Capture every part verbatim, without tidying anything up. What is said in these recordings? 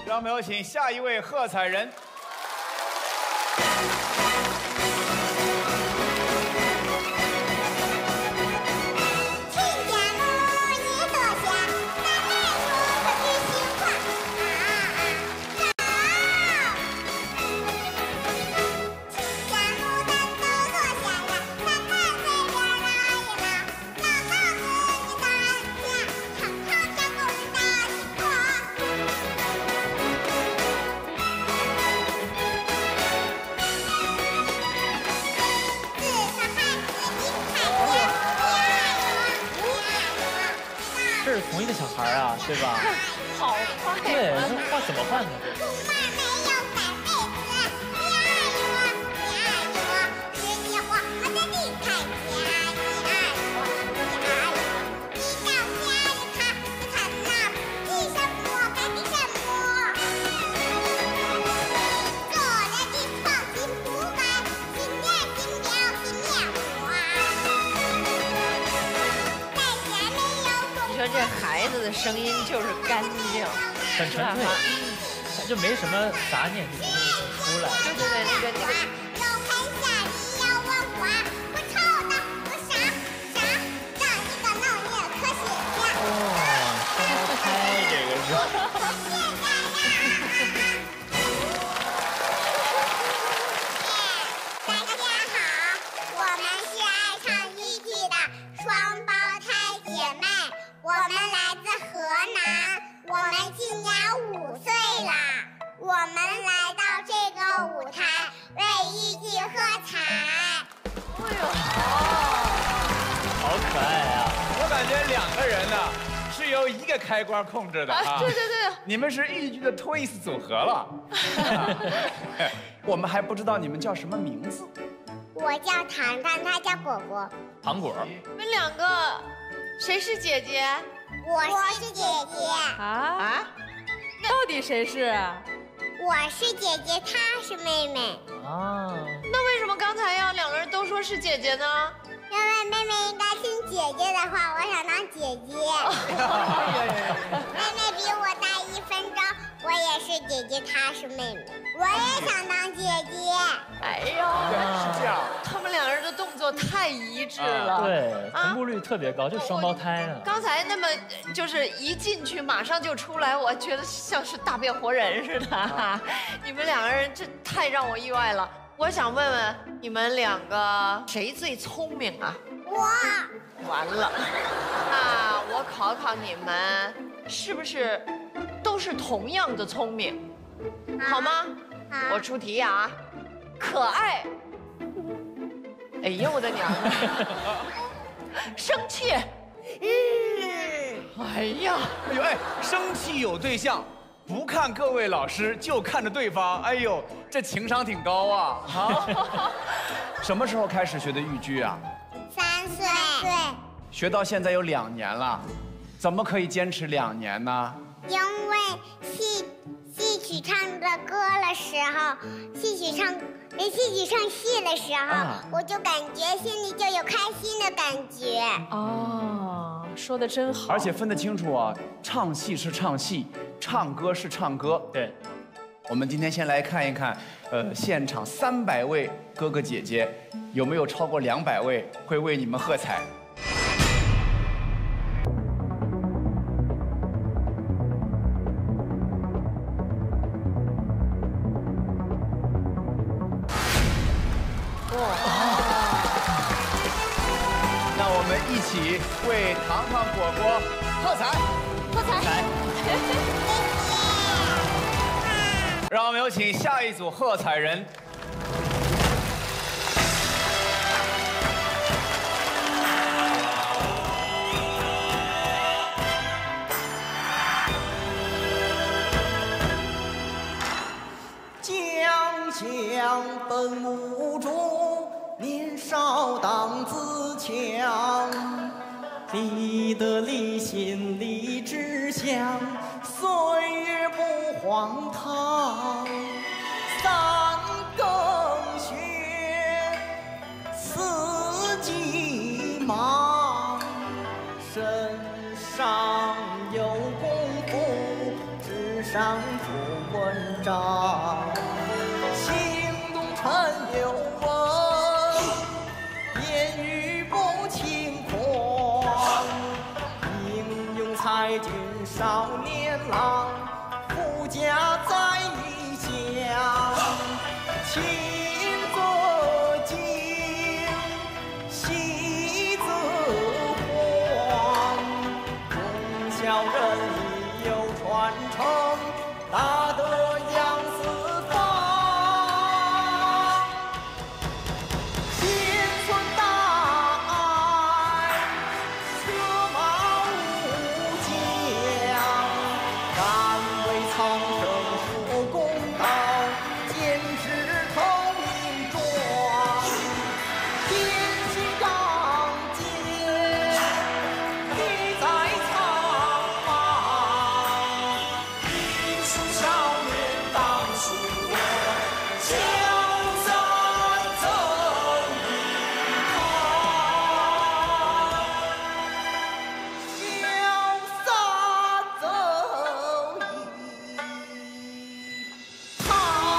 让我们有请下一位喝彩人。 这是同一个小孩啊，对吧？ 好快！ 对，这换怎么换的？ 这孩子的声音就是干净， 很纯粹，就没什么杂念，就出来。 对对对，那个那个。 哦，双胞胎这个是。 大家好，我们是爱唱一句的双胞胎姐妹。 我们来自河南，我们今年五岁啦。我们来到这个舞台为一句喝彩。 哎呦， 好可爱啊！ 我感觉两个人呢是由一个开关控制的啊。 对对对， 你们是豫剧的 twins 组合了。我们还不知道你们叫什么名字。 我叫糖糖，他叫果果。 糖果。 你们两个。 谁是姐姐？ 我是姐姐啊啊！到底谁是？ 我是姐姐，她是妹妹。 啊， 那为什么刚才要两个人都说是姐姐呢？ 因为妹妹应该听姐姐的话，我想当姐姐。妹妹比我大一分钟，我也是姐姐，她是妹妹，我也想当姐姐。 哎呦， 是这样， 他们两人的动作太一致了， 对，同步率特别高，就双胞胎呢。 刚才那么就是一进去马上就出来，我觉得像是大变活人似的。你们两个人这太让我意外了。我想问问你们两个谁最聪明啊？ 我。 完了，那我考考你们，是不是都是同样的聪明？好吗？我出题啊，可爱。哎呀，我的娘啊！生气。嗯。哎呀， 哎呦哎，生气有对象。 不看各位老师，就看着对方。哎呦，这情商挺高啊！啊，什么时候开始学的豫剧啊？ 三岁。 学到现在有两年了，怎么可以坚持两年呢？ 因为戏戏曲唱的歌的时候，戏曲唱戏曲唱戏的时候，啊、我就感觉心里就有开心的感觉。 哦，说的真好， 而且分得清楚啊，唱戏是唱戏。 唱歌是唱歌， 对。 我们今天先来看一看，呃，现场三百位哥哥姐姐，有没有超过两百位会为你们喝彩？哇！那我们一起为糖糖果果喝彩， 喝彩！ 让我们有请下一组喝彩人。 将相本无主，年少当自强。 立德立心立志向，岁月不荒唐。三更雪，四季忙。身上有功夫，纸上做文章，行动沉有稳，言语不轻狂，英勇才俊少年郎，富家在异乡，亲则敬，喜则欢，忠孝仁义有传承，大德扬四方，心存大爱，策马无疆，敢为苍生说公道，坚持透明状，天心刚健，义在苍茫，英雄少年当属我，江山增一行，江山增一行。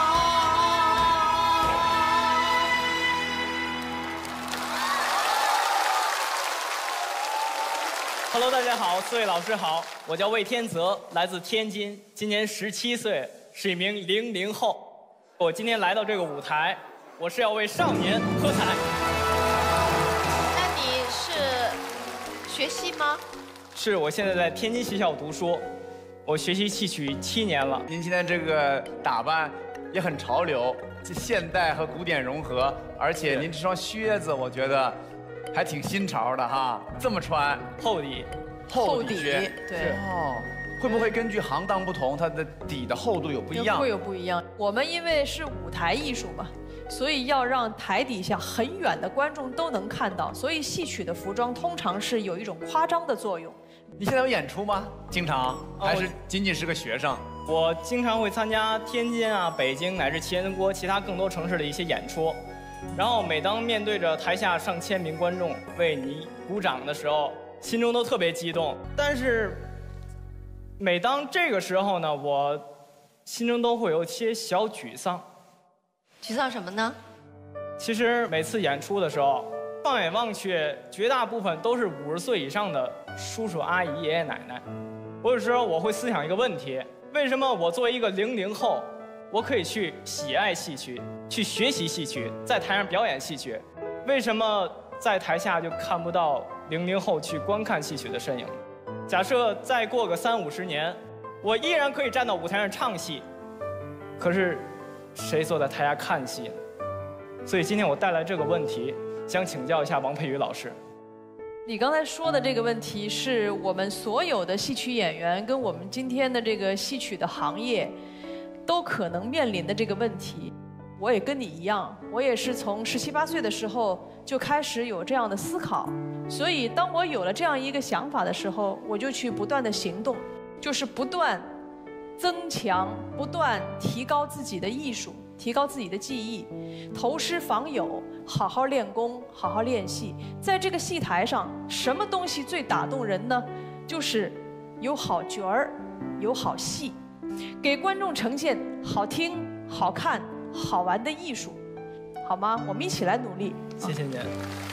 Hello， 大家好，四位老师好，我叫魏天泽，来自天津，今年十七岁，是一名零零后。我今天来到这个舞台，我是要为少年喝彩。 那你是学戏吗？ 是我现在在天津学校读书，我学习戏曲七年了。 您今天这个打扮也很潮流，这现代和古典融合，而且您这双靴子，我觉得还挺新潮的哈。这么穿厚底， 厚底靴， 对， 哦，会不会根据行当不同，它的底的厚度有不一样？ 会有不一样。我们因为是舞台艺术嘛，所以要让台底下很远的观众都能看到，所以戏曲的服装通常是有一种夸张的作用。 你现在有演出吗？经常还是仅仅是个学生？ 我经常会参加天津啊、北京乃至全国其他更多城市的一些演出，然后每当面对着台下上千名观众为你鼓掌的时候，心中都特别激动。但是，每当这个时候呢，我心中都会有些小沮丧。 沮丧什么呢？ 其实每次演出的时候，放眼望去，绝大部分都是五十岁以上的叔叔阿姨、爷爷奶奶。我有时候我会思想一个问题：为什么我作为一个零零后，我可以去喜爱戏曲，去学习戏曲，在台上表演戏曲，为什么在台下就看不到零零后去观看戏曲的身影？假设再过个三五十年，我依然可以站到舞台上唱戏，可是谁坐在台下看戏呢？所以今天我带来这个问题，想请教一下王佩瑜老师。 你刚才说的这个问题，是我们所有的戏曲演员跟我们今天的这个戏曲的行业，都可能面临的这个问题。我也跟你一样，我也是从十七八岁的时候就开始有这样的思考，所以当我有了这样一个想法的时候，我就去不断的行动，就是不断增强、不断提高自己的艺术，提高自己的技艺，投师访友，好好练功，好好练戏。在这个戏台上，什么东西最打动人呢？就是有好角儿，有好戏，给观众呈现好听、好看、好玩的艺术，好吗？我们一起来努力。 谢谢您。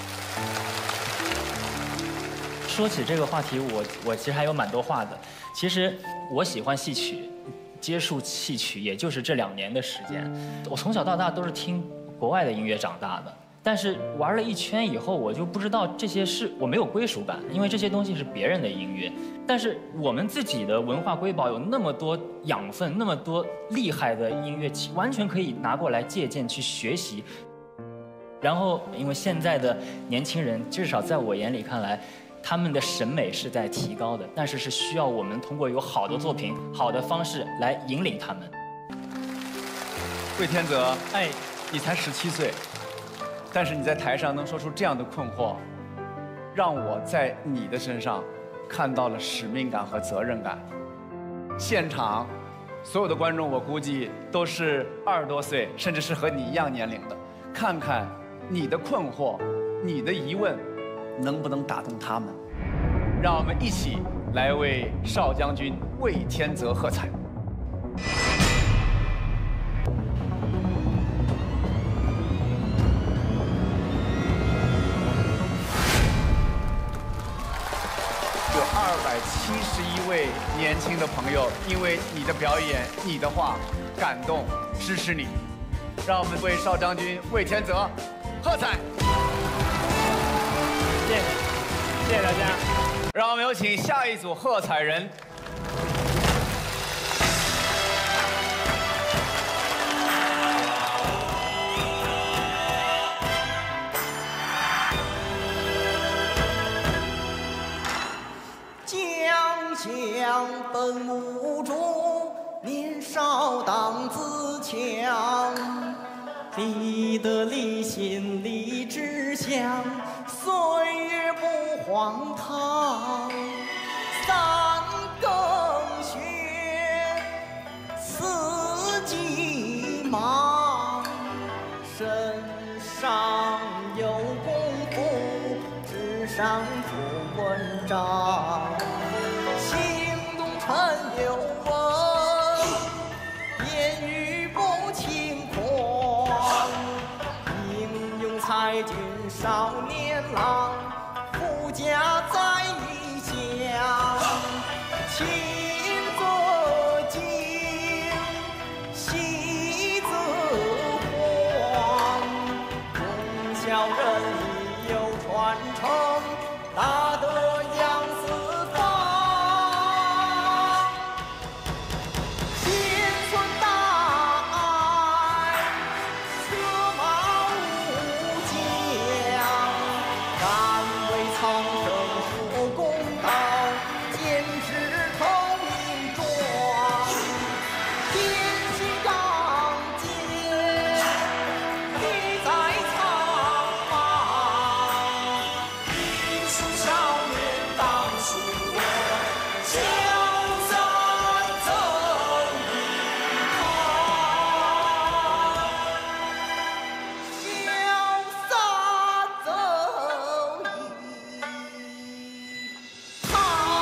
说起这个话题，我我其实还有蛮多话的。其实我喜欢戏曲，接触戏曲也就是这两年的时间。我从小到大都是听国外的音乐长大的，但是玩了一圈以后，我就不知道这些是我没有归属感，因为这些东西是别人的音乐。但是我们自己的文化瑰宝有那么多养分，那么多厉害的音乐，完全可以拿过来借鉴去学习。然后，因为现在的年轻人，至少在我眼里看来，他们的审美是在提高的，但是是需要我们通过有好的作品、好的方式来引领他们。 魏天泽， 哎， 你才十七岁，但是你在台上能说出这样的困惑，让我在你的身上看到了使命感和责任感。现场所有的观众，我估计都是二十多岁，甚至是和你一样年龄的。看看你的困惑，你的疑问，能不能打动他们？让我们一起来为少将军魏天泽喝彩。 七十一位年轻的朋友，因为你的表演、你的话感动，支持你。让我们为邵章君、魏天泽喝彩！ 谢谢，谢谢大家。 让我们有请下一组喝彩人。 将相本无主，年少当自强。立德立心立志向，岁月不荒唐。三更雪，四季忙。身上有功夫，纸上出文章。行动趁有问，言语不轻狂。英勇才俊少年郎，富家在异乡。亲则敬，惜则狂。忠孝仁义有传承，大德扬四方。心存大爱，策马无疆。敢为苍生说公道，坚持透明状。天心刚健，力在苍茫。一出少年当树人，江山走一趟。潇洒走一趟。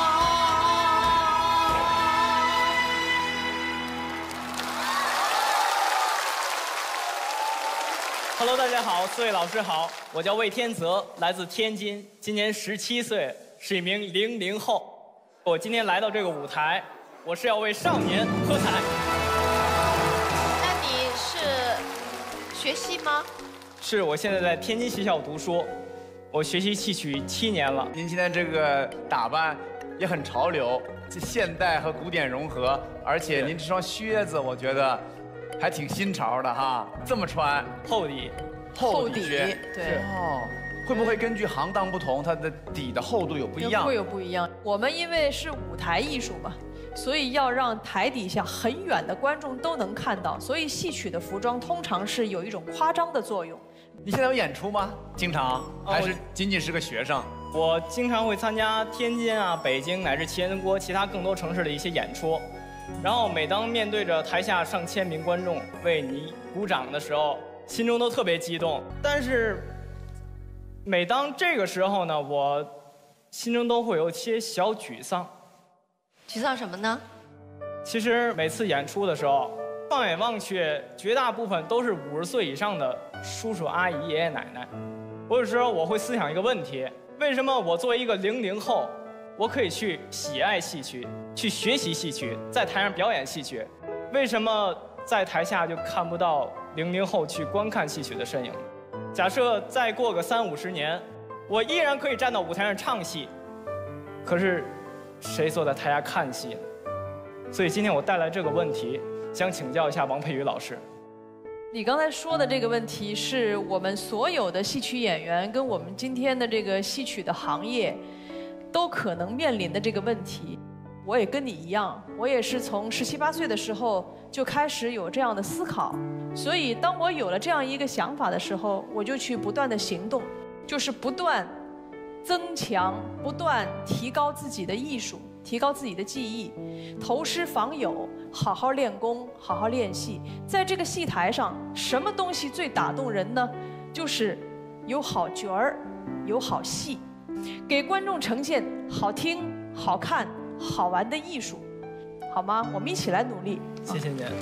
Hello， 大家好，四位老师好，我叫魏天泽，来自天津，今年十七岁，是一名零零后。我今天来到这个舞台，我是要为少年喝彩。 那你是学戏吗？ 是我现在在天津学校读书，我学习戏曲七年了。 您今天这个打扮也很潮流，这现代和古典融合，而且您这双靴子，我觉得还挺新潮的哈。这么穿， 厚底， 厚底靴， 对， 哦，会不会根据行当不同，它的底的厚度有不一样？ 会有不一样。我们因为是舞台艺术嘛，所以要让台底下很远的观众都能看到，所以戏曲的服装通常是有一种夸张的作用。 你现在有演出吗？经常哦还是仅仅是个学生？ 我经常会参加天津啊、北京乃至全国其他更多城市的一些演出，然后每当面对着台下上千名观众为你鼓掌的时候，心中都特别激动。但是，每当这个时候呢，我心中都会有一些小沮丧。 沮丧什么呢？ 其实每次演出的时候，放眼望去，绝大部分都是五十岁以上的叔叔阿姨、爷爷奶奶。我有时候我会思想一个问题：为什么我作为一个零零后，我可以去喜爱戏曲，去学习戏曲，在台上表演戏曲？为什么在台下就看不到零零后去观看戏曲的身影？假设再过个三五十年，我依然可以站到舞台上唱戏，可是谁坐在台下看戏呢？所以今天我带来这个问题，想请教一下王佩瑜老师。 你刚才说的这个问题，是我们所有的戏曲演员跟我们今天的这个戏曲的行业，都可能面临的这个问题。我也跟你一样，我也是从十七八岁的时候就开始有这样的思考，所以当我有了这样一个想法的时候，我就去不断的行动，就是不断增强、不断提高自己的艺术，提高自己的技艺，投师访友，好好练功，好好练戏。在这个戏台上，什么东西最打动人呢？就是有好角儿，有好戏，给观众呈现好听、好看、好玩的艺术，好吗？我们一起来努力。 谢谢您。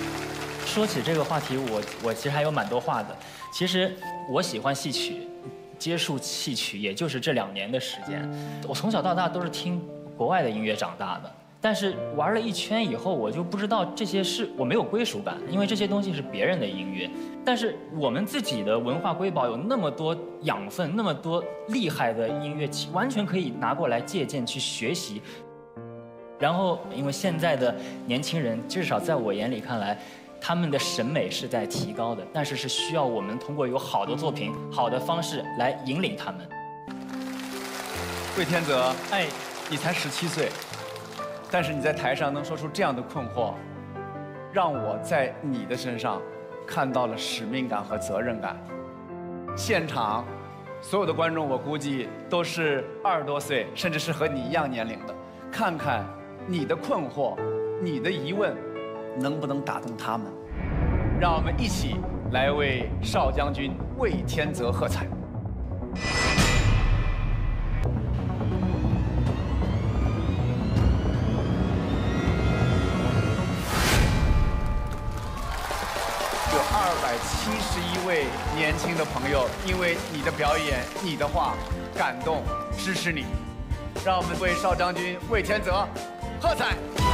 说起这个话题，我我其实还有蛮多话的。其实我喜欢戏曲， 接触戏曲也就是这两年的时间。我从小到大都是听国外的音乐长大的，但是玩了一圈以后，我就不知道这些是我没有归属感，因为这些东西是别人的音乐。但是我们自己的文化瑰宝有那么多养分，那么多厉害的音乐，完全可以拿过来借鉴去学习。然后，因为现在的年轻人，至少在我眼里看来，他们的审美是在提高的，但是是需要我们通过有好的作品、好的方式来引领他们。 魏天泽， 哎， 你才十七岁，但是你在台上能说出这样的困惑，让我在你的身上看到了使命感和责任感。现场所有的观众，我估计都是二十多岁，甚至是和你一样年龄的。看看你的困惑，你的疑问，能不能打动他们？让我们一起来为少将军魏天泽喝彩。有二百七十一位年轻的朋友，因为你的表演、你的话感动，支持你。让我们为少将军魏天泽喝彩！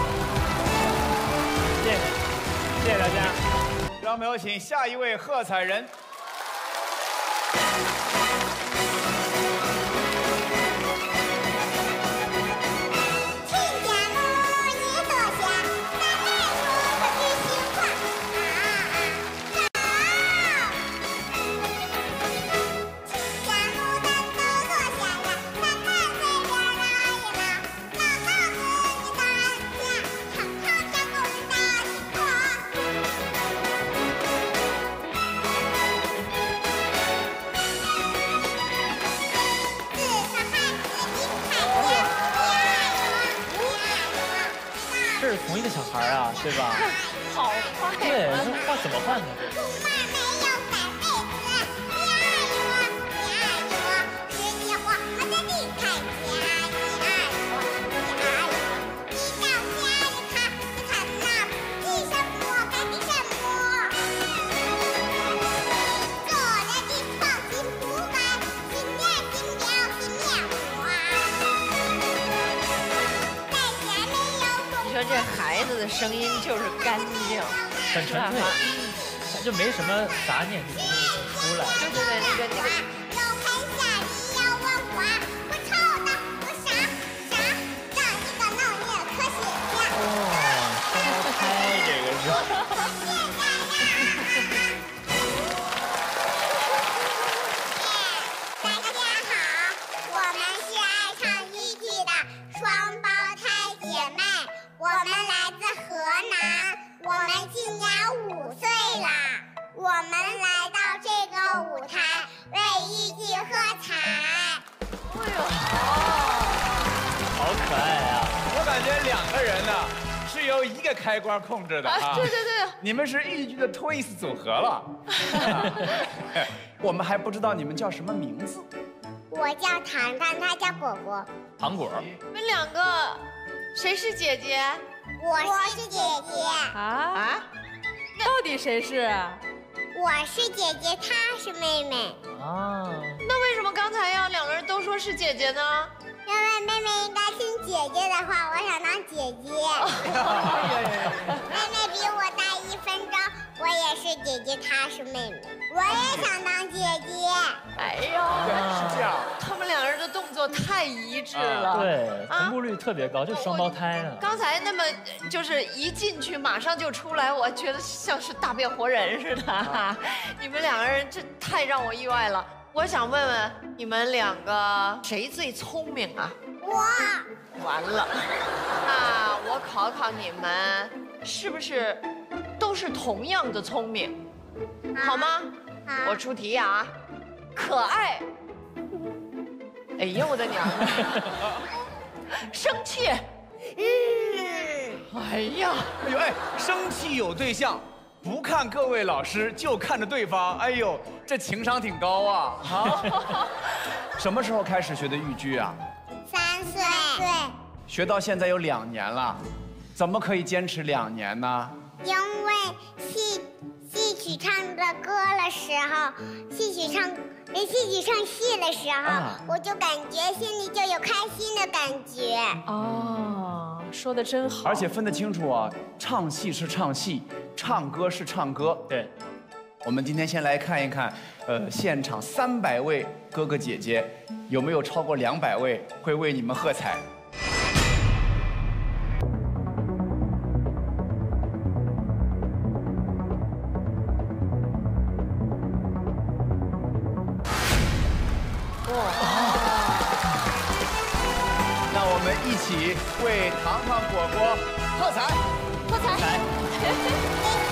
谢谢，谢谢大家。 让我们有请下一位喝彩人。 这是同一个小孩啊，对吧？ 好快！ 对，这话怎么换的？ 这孩子的声音就是干净， 很纯粹，他就没什么杂念，就直接出来。 对对对，那个那个。 哇，双胞胎这个是。 两个人呢是由一个开关控制的啊！ 对对对， 你们是豫剧的 twins 组合了。我们还不知道你们叫什么名字。 我叫糖糖，他叫果果。 糖果。 你们两个谁是姐姐？ 我是姐姐。 啊啊！到底谁是？ 我是姐姐，她是妹妹。 啊。 那为什么刚才要两个人都说是姐姐呢？ 因为妹妹应该听姐姐的话，我想当姐姐。妹妹比我大一分钟，我也是姐姐，她是妹妹，我也想当姐姐。 哎呀， 是这样， 他们两人的动作太一致了， 对，同步率特别高，就双胞胎啊。 刚才那么就是一进去马上就出来，我觉得像是大变活人似的。你们两个人这太让我意外了。我想问问你们两个谁最聪明啊？ 我。 完了，那我考考你们，是不是都是同样的聪明？好吗？ 好。 我出题啊，可爱。哎呀，我的娘啊！生气。嗯。哎呀， 哎呦哎，生气有对象。不看各位老师，就看着对方。哎呦，这情商挺高啊！啊，什么时候开始学的豫剧啊？ 三岁。 学到现在有两年了，怎么可以坚持两年呢？ 因为戏戏曲唱的歌的时候，戏曲唱跟戏剧上戏的时候， 啊我就感觉心里就有开心的感觉。 哦，说的真好。 而且分得清楚啊，唱戏是唱戏，唱歌是唱歌。 对， 我们今天先来看一看，呃，现场三百位哥哥姐姐，有没有超过两百位会为你们喝彩？那我们一起为糖糖果果喝彩！ 喝彩！ 谢谢。